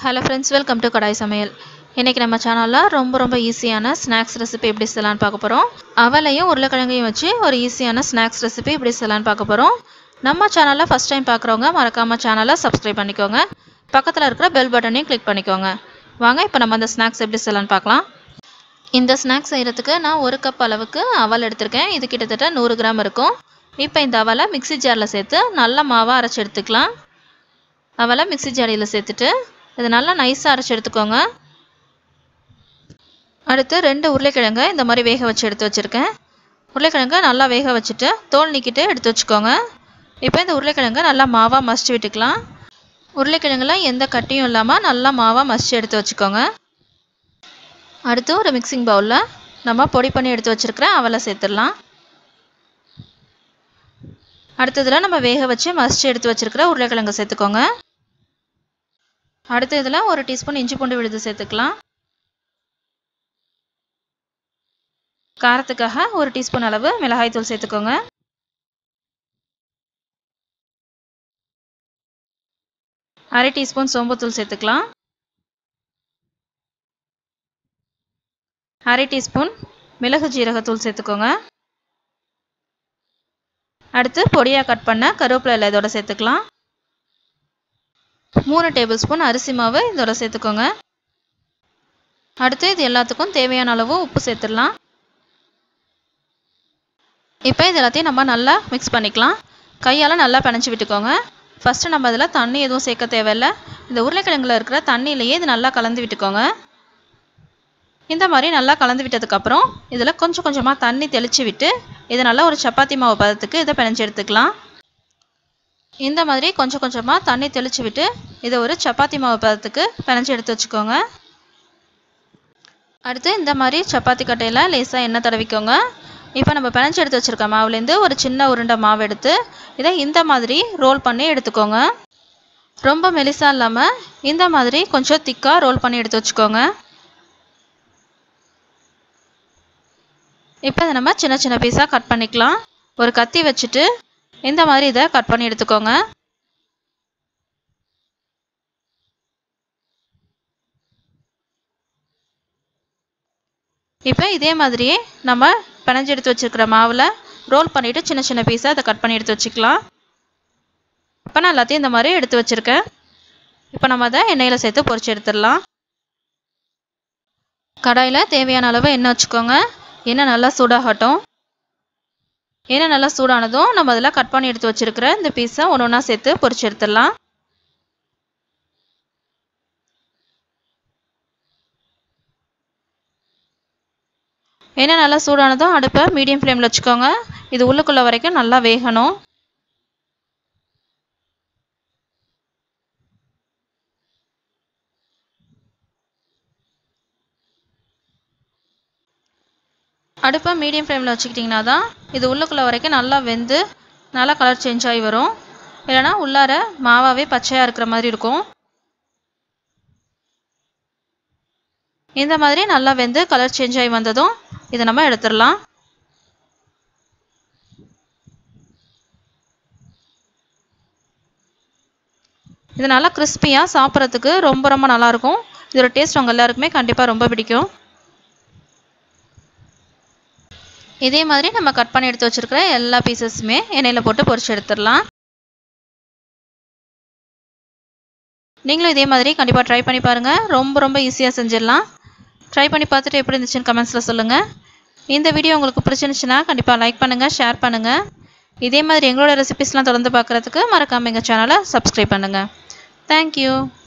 Hello friends, welcome to Kadai Samayal. இன்னைக்கு நம்ம சேனல்ல ரொம்ப ஈஸியான ஸ்நாக்ஸ் ரெசிபி எப்படி செய்யலாம்னு பார்க்க போறோம். அவலையும் உருளைக்கிழங்கையும் வச்சு ஒரு ஈஸியான ஸ்நாக்ஸ் ரெசிபி எப்படி செய்யலாம்னு பார்க்க போறோம். நம்ம சேனல்ல ஃபர்ஸ்ட் டைம் பார்க்கறவங்க மறக்காம சேனலை சப்ஸ்கிரைப் பண்ணிக்கோங்க. பக்கத்துல இருக்கிற பெல் பட்டனையும் கிளிக் பண்ணிக்கோங்க. வாங்க இப்போ நம்ம அந்த ஸ்நாக்ஸ் எப்படி செய்யலாம்னு பார்க்கலாம். இந்த ஸ்நாக்ஸ் செய்யறதுக்கு நான் 1 கப் அளவுக்கு அவல் எடுத்துர்க்கேன். இது கிட்டத்தட்ட 100 கிராம் இருக்கும். இப்போ இந்த அவலை மிக்ஸி ஜார்ல சேர்த்து நல்ல மாவா அரைச்சு எடுத்துக்கலாம். அவலை மிக்ஸி ஜாரில சேர்த்துட்டு இது நல்லா நைஸா அரைச்சு எடுத்துக்கோங்க. அடுத்து 2 உருளைக்கிழங்கை இந்த மாதிரி வேக வச்சு எடுத்து வச்சிருக்கேன். உருளைக்கிழங்கை நல்லா வேக வச்சுட்டு தோல் நீக்கிட்டு எடுத்து வச்சுக்கோங்க. இப்போ இந்த உருளைக்கிழங்கை நல்லா மாவா மசிச்சு விட்டுக்கலாம். உருளைக்கிழங்குல எந்த கட்டியும் இல்லாம நல்லா மாவா மசிச்சு எடுத்து வச்சுக்கோங்க. அடுத்து ஒரு மிக்சிங் பவுல்ல நம்ம பொடி பண்ணி எடுத்து வச்சிருக்கிற அவலை சேர்த்துடலாம். அடுத்ததுல நம்ம வேக வச்சு மசிச்சு எடுத்து வச்சிருக்கிற உருளைக்கிழங்கை சேர்த்துக்கோங்க. அடுத்து இதுல 1 டீஸ்பூன் இஞ்சி பூண்டு விழுது சேர்த்துக்கலாம். காரத்துக்காக 1 டீஸ்பூன் அளவு மிளகாய் தூள் சேர்த்துக்கோங்க. அரை டீஸ்பூன் சோம்பு தூள் சேர்த்துக்கலாம். அரை டீஸ்பூன் மிளகு ஜீரகத்தூள் சேர்த்துக்கோங்க. அடுத்து பொடியா கட் பண்ண கருவேப்பிலை இதோட சேர்த்துக்கலாம். 3 டேபிள் ஸ்பூன் அரிசி மாவு இதோட சேர்த்துக்கோங்க. அடுத்து இது எல்லாத்துக்கும் தேவையான அளவு உப்பு சேர்த்துடலாம். இப்போ இது எல்லாத்தையும் நம்ம நல்லா மிக்ஸ் பண்ணிக்கலாம். கையால் நல்லா பிணைச்சி விட்டுக்கோங்க. ஃபஸ்ட்டு நம்ம இதில் தண்ணி எதுவும் சேர்க்க தேவையில்லை. இந்த உருளைக்கிழங்குல இருக்கிற தண்ணியிலேயே இது நல்லா கலந்து விட்டுக்கோங்க. இந்த மாதிரி நல்லா கலந்து விட்டதுக்கப்புறம் இதில் கொஞ்சம் கொஞ்சமாக தண்ணி தெளித்து விட்டு இதை நல்லா ஒரு சப்பாத்தி மாவு பதத்துக்கு இதை பிணைச்சி எடுத்துக்கலாம். இந்த மாதிரி கொஞ்சம் கொஞ்சமாக தண்ணி தெளித்து விட்டு இதை ஒரு சப்பாத்தி மாவு பதத்துக்கு பிணைச்சி எடுத்து வச்சுக்கோங்க. அடுத்து இந்த மாதிரி சப்பாத்தி கட்டையில் லேசாக எண்ணெய் தடவிக்கோங்க. இப்போ நம்ம பிணைச்சி எடுத்து வச்சுருக்க மாவுலேருந்து ஒரு சின்ன உருண்டை மாவு எடுத்து இதை இந்த மாதிரி ரோல் பண்ணி எடுத்துக்கோங்க. ரொம்ப மெலிசா இல்லாமல் இந்த மாதிரி கொஞ்சம் திக்காக ரோல் பண்ணி எடுத்து வச்சுக்கோங்க. இப்போ இதை நம்ம சின்ன சின்ன பீஸாக கட் பண்ணிக்கலாம். ஒரு கத்தி வச்சுட்டு இந்த மாதிரி இதை கட் பண்ணி எடுத்துக்கோங்க. இப்போ இதே மாதிரியே நம்ம பிணைஞ்சு எடுத்து வச்சுருக்கிற மாவில் ரோல் பண்ணிவிட்டு சின்ன சின்ன பீஸாக அதை கட் பண்ணி எடுத்து வச்சுக்கலாம். இப்போ நான் எல்லாத்தையும் இந்த மாதிரி எடுத்து வச்சுருக்கேன். இப்போ நம்ம அதை எண்ணெயில் சேர்த்து பொரிச்சு எடுத்துடலாம். கடாயில் தேவையான அளவு எண்ணெய் வச்சுக்கோங்க. எண்ணெய் நல்லா சூடாகட்டும். எண்ணெய் நல்லா சூடானதும் நம்ம அதில் கட் பண்ணி எடுத்து வச்சுருக்கிற இந்த பீஸை ஒன்று ஒன்றா சேர்த்து பொரிச்சு எடுத்துடலாம். எண்ணெய் நல்லா சூடானதும் அடுப்பை மீடியம் ஃப்ளேமில் வச்சுக்கோங்க. இது உள்ளுக்குள்ளே வரைக்கும் நல்லா வேகணும். அடுப்பை மீடியம் ஃப்ளேமில் வச்சுக்கிட்டிங்கன்னா தான் இது உள்ளுக்குள்ளே வரைக்கும் நல்லா வெந்து நல்லா கலர் சேஞ்ச் ஆகி வரும். இல்லைனா உள்ளார மாவாவே பச்சையாக இருக்கிற மாதிரி இருக்கும். இந்த மாதிரி நல்லா வெந்து கலர் சேஞ்ச் ஆகி வந்ததும் இதை நம்ம எடுத்துடலாம். இது நல்லா கிறிஸ்பியாக சாப்பிட்றதுக்கு ரொம்ப நல்லாயிருக்கும். இதோட டேஸ்ட் உங்கள் எல்லாருக்குமே கண்டிப்பாக ரொம்ப பிடிக்கும். இதே மாதிரி நம்ம கட் பண்ணி எடுத்து வச்சுருக்கிற எல்லா பீசஸுமே எண்ணெயில் போட்டு பொரிச்சு எடுத்துடலாம். நீங்களும் இதே மாதிரி கண்டிப்பாக ட்ரை பண்ணி பாருங்கள். ரொம்ப ஈஸியாக செஞ்சிடலாம். ட்ரை பண்ணி பார்த்துட்டு எப்படி இருந்துச்சுன்னு கமெண்ட்ஸில் சொல்லுங்கள். இந்த வீடியோ உங்களுக்கு பிடிச்சிருந்துச்சுன்னா கண்டிப்பாக லைக் பண்ணுங்கள், ஷேர் பண்ணுங்கள். இதே மாதிரி எங்களோட ரெசிபிஸ்லாம் தொடர்ந்து பார்க்குறதுக்கு மறக்காமல் எங்கள் சேனலை சப்ஸ்கிரைப் பண்ணுங்கள். தேங்க்யூ.